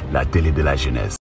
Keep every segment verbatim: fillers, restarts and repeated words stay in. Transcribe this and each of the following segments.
la télé de la jeunesse.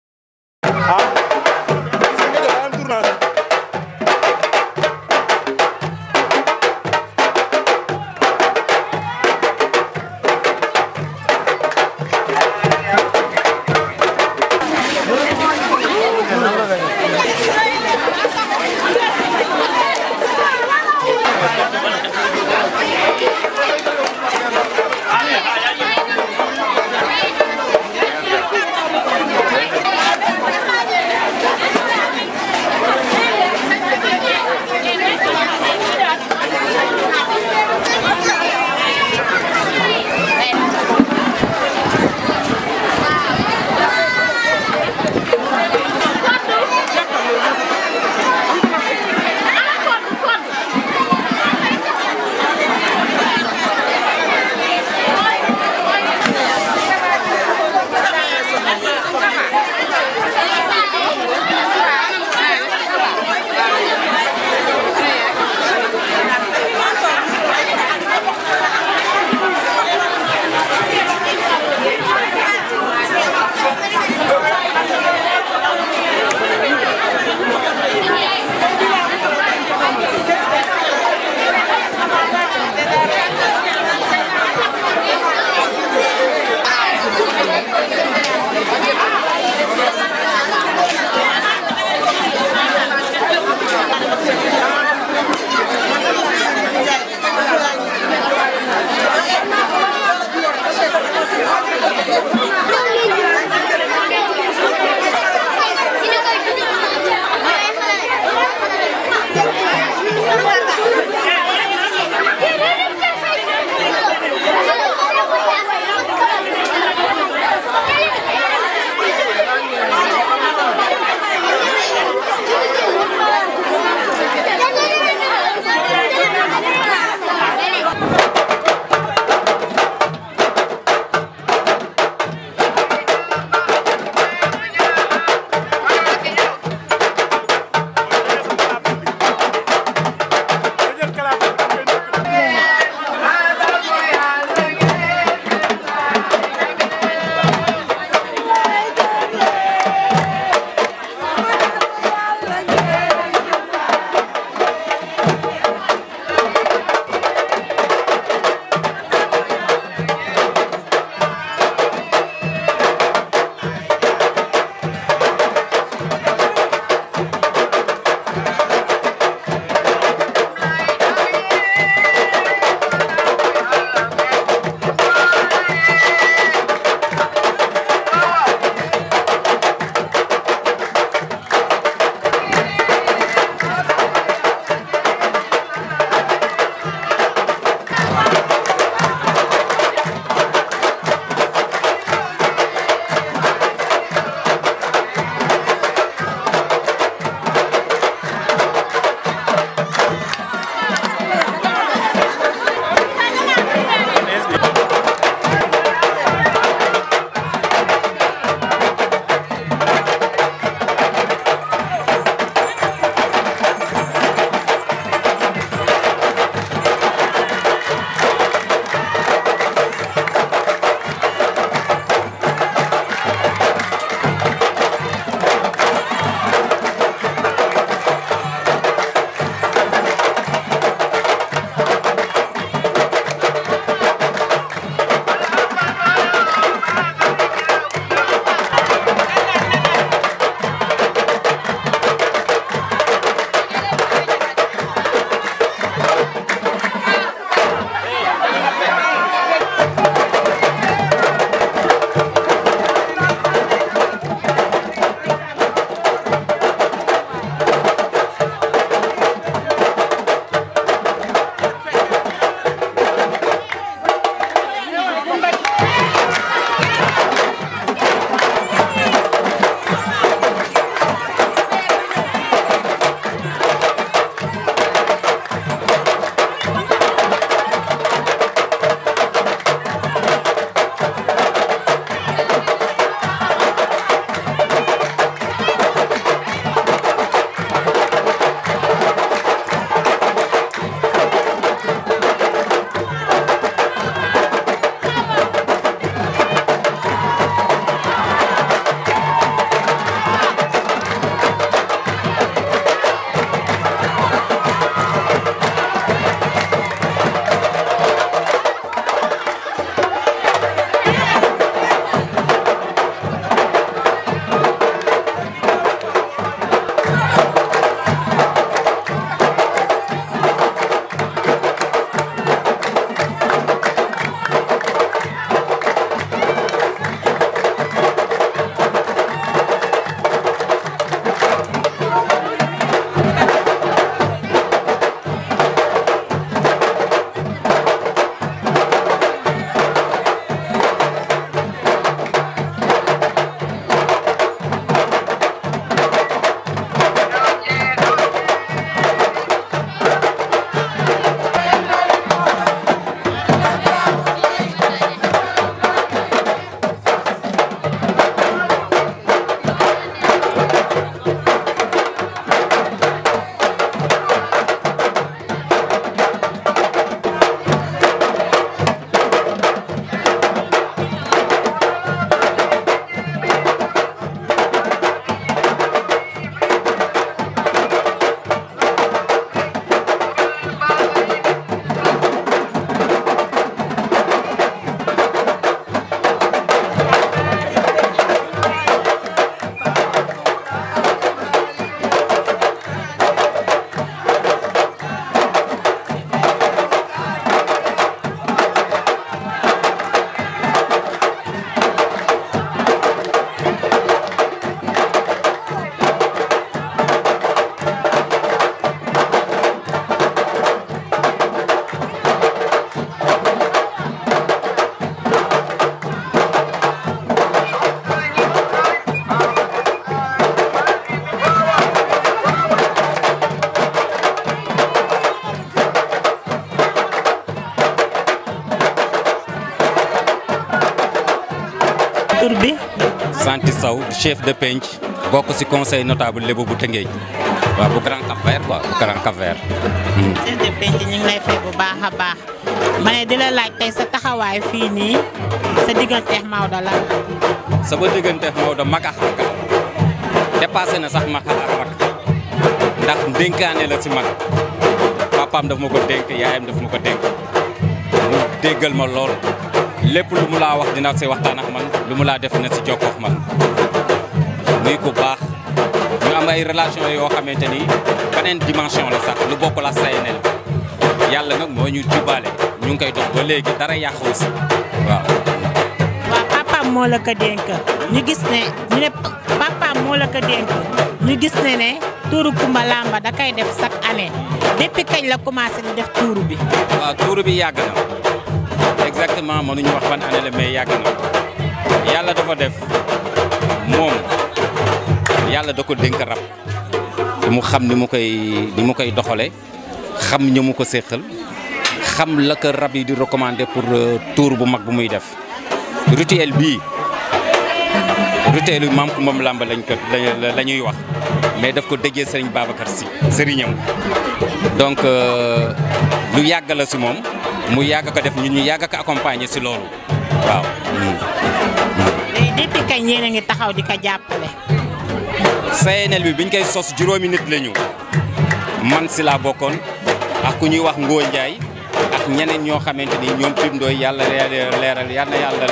tur bi. Santi Sow chef de penc bokk ci conseil notable Lébu bu Tëngéej waaw bu Grand Cap-Vert quoi bu Grand Cap-Vert. chef de penc ñu ngi lay fay bu baax a baax ma ne di la laaj tey sa taxawaay fii nii sa digganteex Maodo la. sama digganteex Maodo mag ak rakk dépassé na sax mag ak rakk ndax dénkaane la ci mag papaam daf ma ko dénk yaayam daf ma ko dénk mu déggal ma lool lépp lu mu laa wax dina ci waxtaan ak man lu mu laa def na ci jokkoo ak man muy ku baax ñu am ay relation yoo xamante ni beneen dimension la sax lu bokk la S A E N L yàlla nag moo ñu jubbaale ñu ngi koy dox ba léegi dara yàqu si waaw. waaw papaam moo la ko dénk ñu gis ne ñu ne papaam moo la ko dénk ñu gis ne ne tuuru Kumba Lamba da koy def chaque année depuis kañ la commencé di def tuuru bi. waaw tuuru bi yàgg na exactement mënuñu wax ban année la mais yàgg na yàlla dafa def moom yàlla da ko dénk rab mu xam ni mu koy ni mu koy doxale xam ñu mu ko séqal xam la ko rab yi di recommander pour tuur bu mag bu muy def rituel bii rituel maam Kumba Lamba lañ ko la ñuy wax mais daf ko déggee Serigne Babacar Sy sëriñam donc lu yàgg la si moom mu yàgg ko def ñun ñu yàgg ko accompagner si loolu waaw. depuis kañ yéen a ngi taxaw di ko jàppale. S A E N L bi biñ koy sos juróomi nit la ñu man si laa bokkoon ak ku ñuy wax Ngoo Ndiaye ak ñeneen ñoo xamante ni ñoom Pim Ndoye yàlla leeral yal na yàlla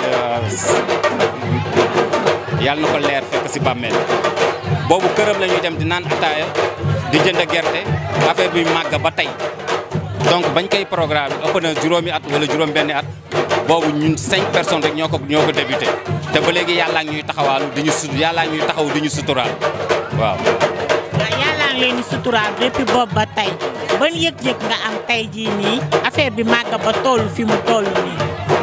yàlla na ko leer fekk si bàmmeel boobu këram la ñuy dem di naan ataaya di jënd gerte affaire bi màgg ba tey donc bañ koy programme ëpp na juróomi at wala juróom benni at boobu ñun cinq personnes rek ñoo ko ñoo ko débuté te ba léegi yàllaa ngi ñuy taxawaalu di ñu su yàllaa ngi ñuy taxaw di ñu suturaal waaw. waaw yàllaa ngi leen di suturaal depuis boobu ba tey ban yëg-yëg nga am tey jii nii affaire bi màgg ba toll fi mu toll nii.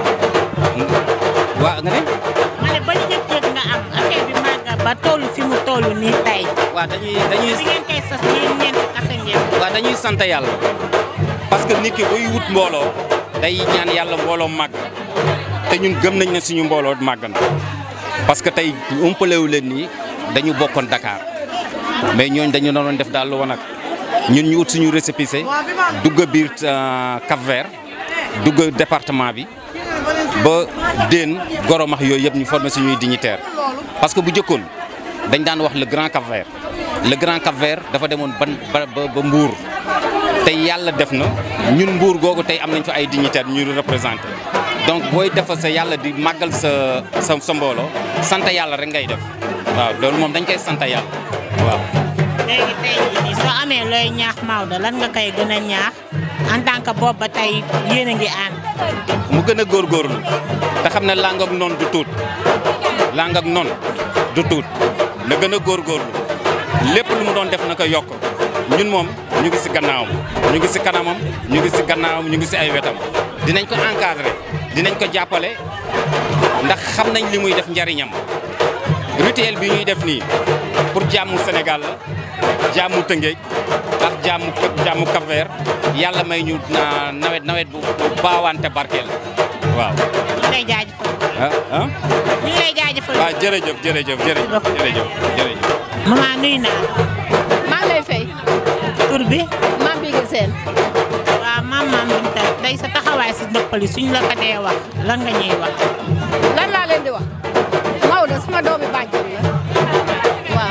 waaw nga ne. ma ne ban yëg-yëg nga am affaire bi màgg ba toll fi mu toll nii tey. waaw dañuy dañuy. bi ngeen koy sos yéen ñeent kese ngeen. waaw dañuy sant yàlla parce que nit ki buy wut mbooloo day ñaan yàlla mbooloo màgg te ñun gëm nañ ne suñu mbooloo màgg na parce que tey umpalewu leen nii dañu bokkoon Dakar mais ñooñ dañu doon def daal lu wanag ñun ñu ut suñu récépissé dugg biir Cap-Vert dugg département bi ba Déen Goromax yooyu yëpp ñu formé suñuy dignitaire parce que bu jëkkoon dañ daan wax le grand Cap-Vert le grand Cap-Vert dafa demoon ban ba ba Mbour tey yàlla def na ñun Mbour googu tey am nañ fa ay dignitaires ñu représenté donc booy defa sa yàlla di màggal sa sa sa mbooloo sant yàlla rek ngay def waaw loolu moom dañ koy sant yàlla waaw. léegi tey jii nii soo amee looy ñaax Maodo lan nga koy gën a ñaax en tant que boobu ba tey yéen a ngi ànd. mu gën a góorgóorlu te xam ne lang ak noon du tuut lang ak noon du tuut na gën a góorgóorlu lépp lu mu doon def na ko yokk ñun moom ñu ngi si gannaawam ñu ngi si kanamam ñu ngi si gannaawam ñu ngi si ay wetam dinañ ko encadrer dinañ ko jàppale ndax xam nañ li muy def njariñam rituel bi ñuy def nii pour jàmmu Sénégal la jàmmu Tëngéej ak jàmmu jàmmu Cap-Vert yàlla may ñu nawet nawet bu baawante barkeel waaw. ñu ngi lay jaajëfal. ah ah. ñu ngi lay jaajëfal. waaw jërëjëf jërëjëf jërëjëf jërëjëf jërëjëf. maman nuyu naa. maa ngi lay fay. tur bi. maam bi seen. waaw maam maam Binta tey sa taxawaay si Ndëppali suñ la ko dee wax lan nga ñuy wax. lan laa leen di wax Maodo sama doomi bàjjen la waaw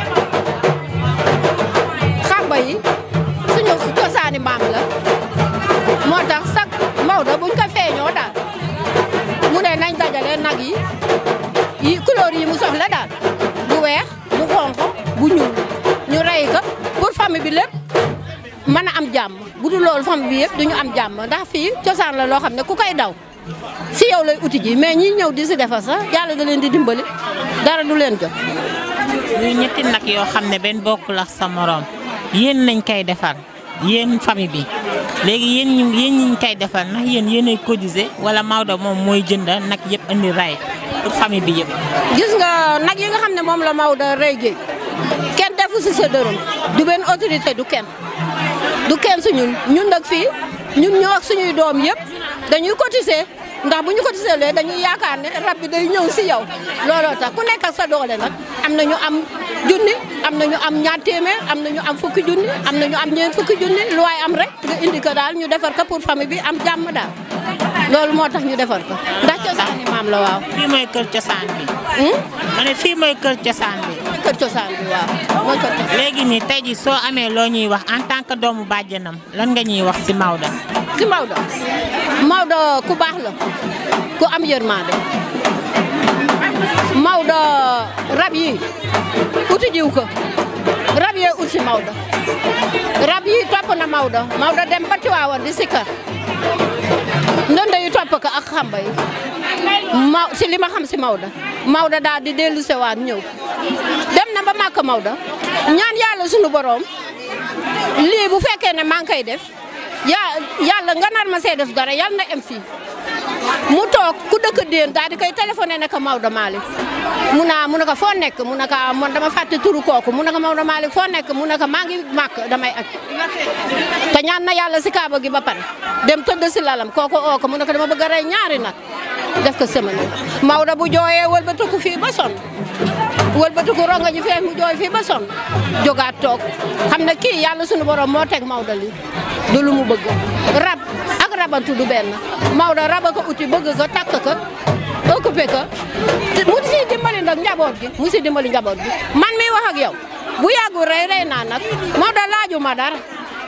xamba yi suñu cosaani maam la moo tax sax Maodo buñ ko feeñoo daal mu ne nañ dajale nag yi yi couleur yi mu soxla daal bu weex bu xonq bu ñuul ñu rey ko pour famille bi lépp mën a am jàmm bu dul loolu famille bi yëpp duñu am jàmm ndax fii cosaan la loo xam ne ku koy daw si yow lay uti ji mais ñi ñëw di si defar sax yàlla da leen di dimbali dara du leen jot. ñuy ñetti nag yoo xam ne benn bokkul ak sa morom yéen lañ koy defar yéen famille bi léegi yéen ñu yéen ñi ñu koy defar ndax yéen yéenay cotiser wala Maodo moom mooy jënd nag yëpp indi ray pour famille bi yëpp. gis nga nag yi nga xam ne moom la Maodo rey géej kenn defu si sa dërëm du benn autorité du kenn du kenn su ñun ñun nag fii ñun ñoo ak suñuy doom yëpp dañuy cotiser ndax bu ñu ko tisalee dañuy yaakaar ne rab bi day ñëw si yow looloo tax ku nekk ak sa doole nag am na ñu am junni am na ñu am ñaar téeméer am na ñu am fukki junni am na ñu am ñeent fukki junni lu waay am rek nga indi ko daal ñu defar ko pour famille bi am jàmm daal loolu moo tax ñu defar ko ndax cosaani maam la waaw. fii mooy kër cosaan bi. ma ne fii mooy kër cosaan bi. mooy kër cosaan bi waaw mooy kër cosaan. léegi nii tey jii soo amee loo ñuy wax en tant que doomu bàjjenam lan nga ñuy wax si Maodo. si Maodo Maodo ku baax la ku am yërmande Maodo rab yi uti jiw ko rab yee ut si Maodo rab yi topp na Maodo Maodo dem ba Tiwaawan di sikkar ndonde yi topp ko ak xamba yi ma si li ma xam si Maodo Maodo daal di dellu sewaat ñëw dem na ba màkk Maodo ñaan yàlla sunu borom lii bu fekkee ne maa ngi koy def yaa yàlla nga nar ma see def dara yàlla na em fii mu toog ku dëkk déen daal di koy téléphoné ne ko Maodo Malick mu naa mu ne ko foo nekk mu ne ko man dama fàtte turu kooku mu ne ko Maodo Malick foo nekk mu ne ko maa ngi màkk damay aj te ñaan na yàlla si kaaba gi ba pare dem tëdd si lalam kooku oo ko mu ne ko dama bëgg a rey ñaari nag def ko semaine Maodo bu jooyee wëlbatiku fii ba sonn wëlbatiku ronga ji fee mu jooy fii ba sonn jógaat toog xam ne kii yàlla sunu borom moo teg Maodo li du lu mu bëgg rab ak rabantu du benn Maodo raba ko uti bëgg ko takk ko occupé ko mu si dimbali nag njaboot gi mu si dimbali njaboot gi man mi wax ak yow bu yàggul rey rey naa nag Maodo laaju ma dara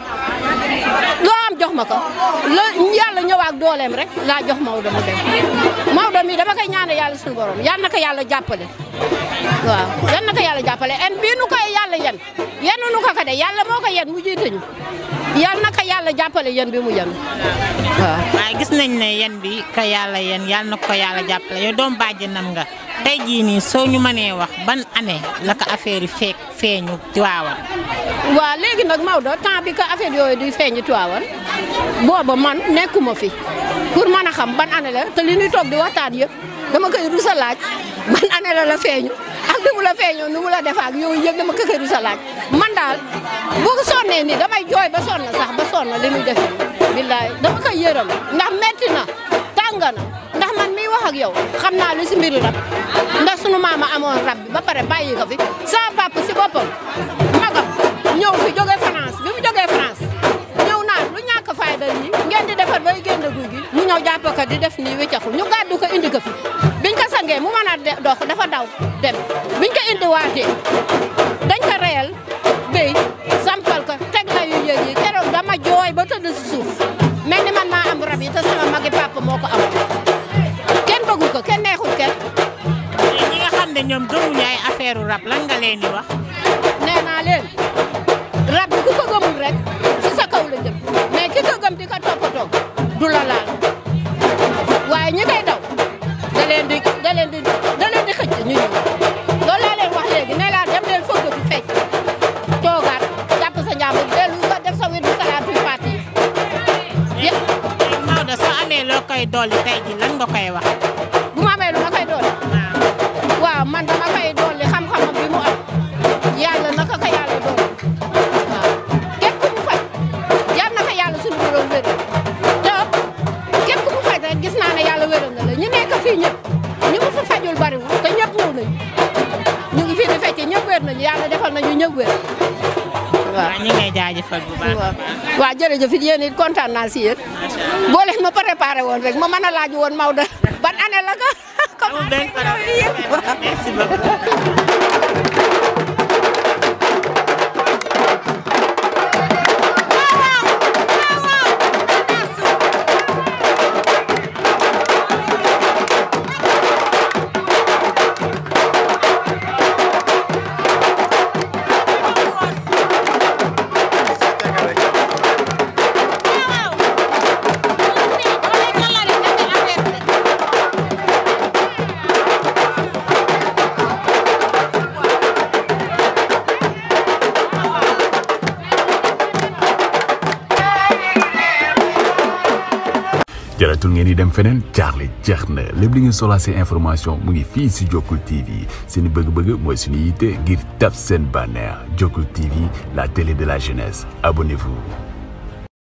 loo am jox ma ko la yàlla ñëwaat dooleem rek laa jox Maodo mu dem Maodo mi dama koy ñaane yàlla suñu borom yal na ko yàlla jàppale waaw yal na ko yàlla jàppale en bii nu koy yàlla yen yenu nu ko ko de yàlla moo ko yen mu jiite ñu yal na ko yàlla jàppale yen bi mu yen waaw. waaye gis nañ ne yen bi ka yàlla yen yal na ko yàlla jàppale yow doomu bàjjenam nga tey jii nii soo ñu mënee wax ban année la ko affaire yi fekk feeñu Tiwaawan. waaw léegi nag Maodo temps bi ko affaire yooyu di feeñu Tiwaawan booba man nekkuma fi pour mën a xam ban année la te li ñuy toog di waxtaan yëpp dama koy rusa laaj ban année la la feeñu ak ni mu la feeñoo ni mu la def ak yooyu yëpp dama ko koy rusa laaj man daal bu sonnee nii damay jooy ba sonn sax ba sonn li muy def billaay dama koy yërëm ndax metti na tàng na ndax man miy wax ak yow xam naa lu si mbiru rab ndax sunu maama amoon rab bi ba pare bàyyi ko fi sama papa si boppam magam ñëw fi jógee France bi mu jógee France ñëw naan lu ñàkk fayda yi ngeen di defar bay génn guy gi mu ñëw jàpp ko di def nii wéccaxu ñu gàddu ko indi ko fi biñ ko sangee mu mën a dox dafa daw dem biñ ko indi waatee dañ ko reyal béy sampal ko teg la yu yëg yi keroog dama jooy ba tëdd si suuf mel ni man maa am rab yi te sama magi papa moo ko am kenn bëggu ko kenn neexul kenn. ñi nga xam ne ñoom gëmuñu ay affaire rab lan nga leen di wax. nee naa leen rab bi ku ko gëmul rek si sa kaw la jëm mais ki ko gëm di ko toppatoo du la laal waaye ñi koy daw da leen di da leen di da leen di xëcc ñu ñëw loolu laa leen wax léegi nee laa dem leen foogatu fecc toogaat jàpp sa njàmbur dellu nga def sa wér du salaatu faati yi. Maodo soo amee loo koy dolli tey ji lan nga koy wax. bu ma amee lu ma koy dolli. waaw man dama koy dolli xam-xamam bi mu am yàlla naka ko yàlla dolli waaw képp ku mu faj yàlla naka yàlla suñu borom wéral te képp ku mu faj rek gis naa ne yàlla wéral na la ñu nekk fii ñëpp ñu mu fa fajul bariwul te ñëpp ñëw nañu ñu ngi fii di fecce ñëpp wér nañu yàlla defal nañu ñëpp wér. waaw ñu ngi lay jaajëfal bu baax. waaw waaw jërëjëf it yéen it kontaan naa si yéen boo leen ma préparé woon rek ma mën a laaj woon Maodo ban année la ko. amul benn problème merci beaucoup. jaratul ngeen di dem feneen Charlie jeex na lépp li ngeen soxlaa seen information mu ngi fii si Jokul T V seen bëgg-bëgg mooy suñu yitte ngir tab seen bannière Jokul T V la télé de la jeunesse abonnez-vous.